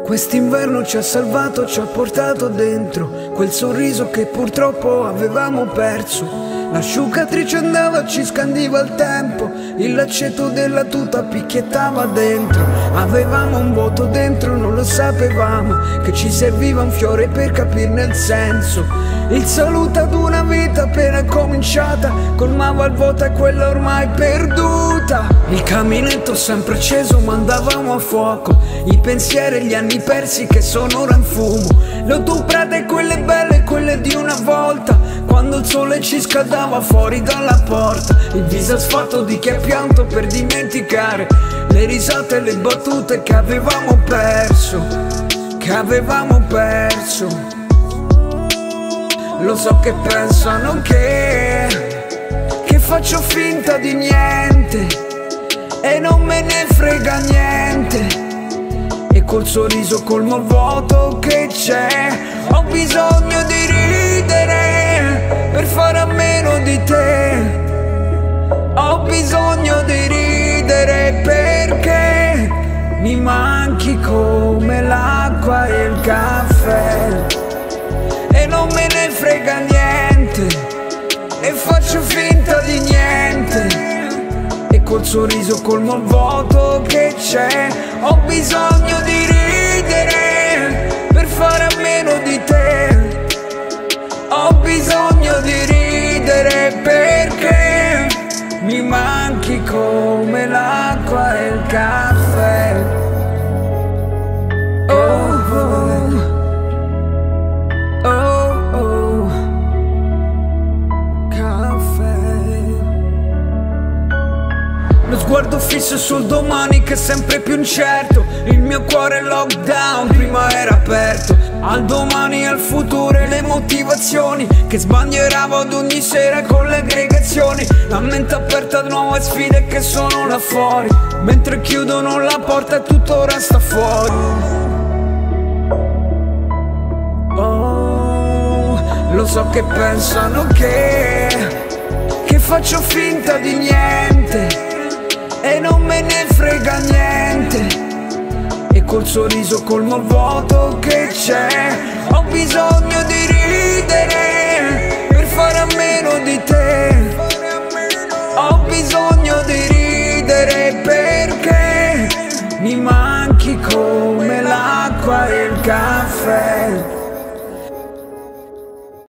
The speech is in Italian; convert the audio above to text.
Quest'inverno ci ha salvato, ci ha portato dentro quel sorriso che purtroppo avevamo perso. L'asciugatrice andava, ci scandiva il tempo, il laccetto della tuta picchiettava dentro. Avevamo un vuoto dentro, non lo sapevamo, che ci serviva un fiore per capirne il senso. Il saluto ad una vita appena cominciata colmava il vuoto e quella ormai perduta. Il caminetto sempre acceso ma andavamo a fuoco, i pensieri e gli anni persi che sono ora in fumo. Le autostrade quelle belle, quelle di una volta, quando il sole ci scaldava fuori dalla porta. Il viso asfalto di chi ha pianto per dimenticare le risate e le battute che avevamo perso, che avevamo perso. Lo so che pensano che faccio finta di niente e non me ne frega niente, e col sorriso colmo il vuoto che c'è. Ho bisogno di ridere per fare a meno di te, ho bisogno di ridere perché mi manchi come l'acqua e il caffè, e non me ne frega niente e faccio finta di niente, e col sorriso colmo il vuoto che c'è. Ho bisogno di ridere per fare a meno di te, ho bisogno di ridere perché mi manchi come l'acqua e il caffè. Oh, oh, oh, caffè. Lo sguardo fisso sul domani che è sempre più incerto, il mio cuore è lockdown, prima era aperto al domani e al futuro, e le motivazioni che sbandieravo ad ogni sera con le aggregazioni. La mente aperta a nuove sfide che sono là fuori, mentre chiudono la porta e tutto resta fuori. Oh, lo so che pensano che faccio finta di niente e non me ne frega niente, e col sorriso colmo il vuoto che c'è.